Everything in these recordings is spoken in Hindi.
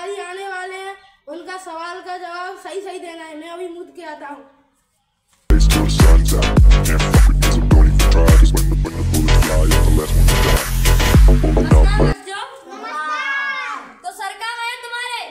सरकारी आने वाले हैं, उनका सवाल का जवाब सही सही देना है। मैं अभी मूड के आता हूँ। तो सरकार है तुम्हारे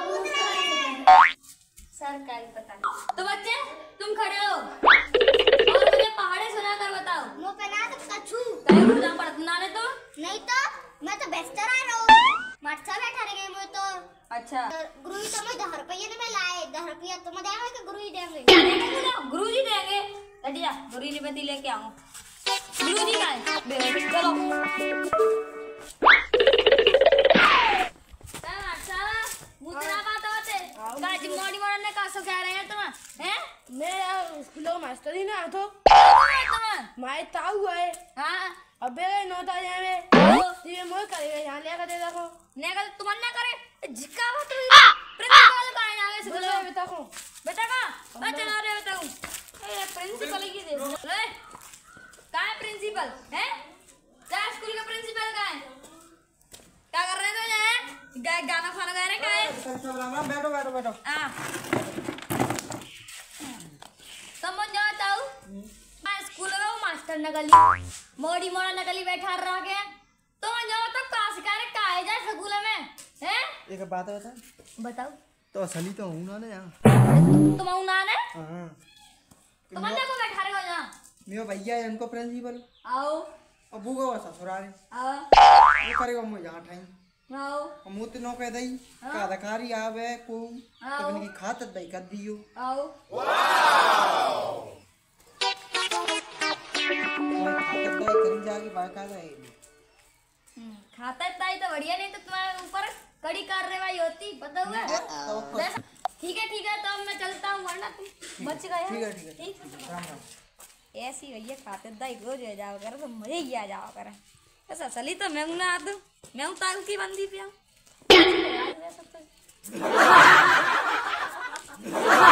सरकारी पता नहीं। तो बच्चे तुम खड़े हो और मुझे पहाड़े सुना कर बताओ। मुँह पे ना तो कछू कहीं पढ़ना ले तो नहीं तो मैं तो बेस्टर आ रहा हूँ मटसा बैठा रह गए मैं तो। अच्छा गुरुजी तो मैं 10 रुपये ने मैं लाए 10 रुपया तो मैं देंगे कि गुरुजी देंगे? गुरुजी देंगे। जा गुरुजी मैं लेके आऊँ। गुरुजी का है चलो मोड़ी मोड़ने का सो कह रहे हैं तुम हैं? मैं स्कूलों मास्टर ही ना तो माय ताऊ है। हाँ अबे नोटा जावे ये मोय करेगा यहां ले कर दे देखो ने कर तुम ना करे झिका बात प्रिंसिपल का है आगे से बोले बेटा को बेटा का बच्चा ना रे बेटा ए प्रिंसिपल की दे रे का है प्रिंसिपल हैं? जा स्कूल का प्रिंसिपल का है क्या कर रहे थे ये गाना खाना गा रहे का है? बैठो बैठो बैठो। हां समझ जाता हूं मैं स्कूल का मास्टर न गली मोड़ी मोड़ा न गली बैठा रहा के तो मैं जाओ तो का सिखाने का है जा स्कूल में हैं? एक बात बता बताओ तो असली तो हूं ना यार तुम हूं ना ने हां तुम ने को बैठा रहे हो यहां मेरा भैया है उनको प्रिंसिपल आओ अबू का ससुराल है आओ वो करेगा मैं यहां ठाई आओ हम तो नो कह दई का अधिकारी आवे को तो इनकी खातर दई कर दियो आओ खातर दई करी जाके बाका दे खाता ताई तो बढ़िया नहीं तो तुम्हारे ऊपर कड़ी कार्रवाई होती पता हुआ? ठीक है तो अब मैं चलता हूँ वरना तुम बच गए। ठीक है राम राम। ऐसी भैया खाते दाई रोज हो जाओ कर तो मजे ही आ जाओ कर ऐसा चली तो मैं ना आदू मैं ताऊ की बंदी पे